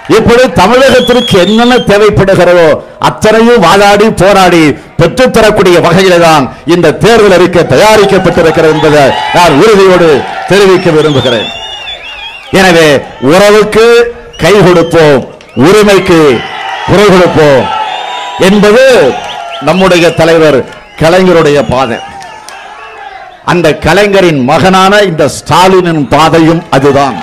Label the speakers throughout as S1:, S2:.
S1: இப்படி தமிழகத்திற்கு என்னென்ன தேவைப்படுகிறதோ அத்தனையும் வாதாடி போராடி பெற்றுத்தரக்கூடிய வகையில தான் இந்த தேர்தல் அறிக்கை தயாரிக்கப்பட்டிருக்கிறது என்பதை நான் உறுதியோடு தெரிவிக்க விரும்புகிறேன். எனவே உறவுக்கு கை கொடுப்போம், உரிமைக்கு குரல் கொடுப்போம் என்பது நம்முடைய தலைவர் கலைஞருடைய பாதை. அந்த கலைஞரின் மகனான இந்த ஸ்டாலினின் பாதையும் அதுதான்.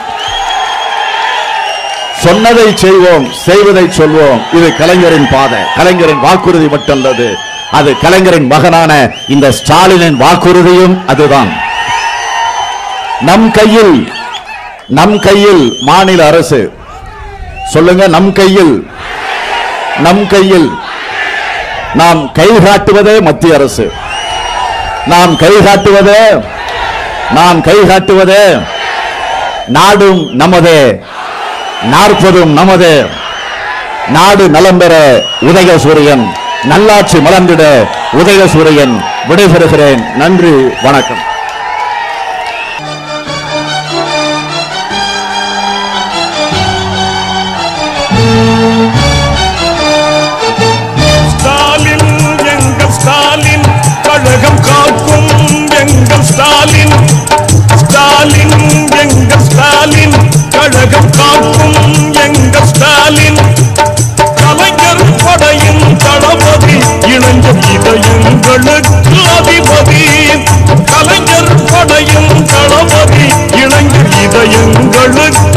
S1: சொன்னதை செய்வோம், செய்வதை சொல்வோம். இது கலைஞரின் பாதை, கலைஞரின் வாக்குறுதி மட்டுமல்லது, அது கலைஞரின் மகனான இந்த ஸ்டாலினின் வாக்குறுதியும் அதுதான். நம் கையில் மாநில அரசு. சொல்லுங்க, நம் கையில் நாம் கை காட்டுவதே மத்திய அரசு. நாம் கை காட்டுவதே நாடும் நமதே, 40 நமதே. நாடு நலம் பெற உதயசூரியன், நல்லாட்சி மலர்ந்திட உதயசூரியன். விடைபெறுகிறேன். நன்றி, வணக்கம்.
S2: கழகம் காக்கும் எங்கள் ஸ்டாலின், ஸ்டாலின் எங்கள் ஸ்டாலின், கழகம் காக்கும் எங்கள் ஸ்டாலின். கலைஞர் படையின் தளபதி, இளைஞர் இதயங்களுக்கு அதிபதி. கலைஞர் படையின் தளபதி, இளைஞர் இதயங்களுக்கு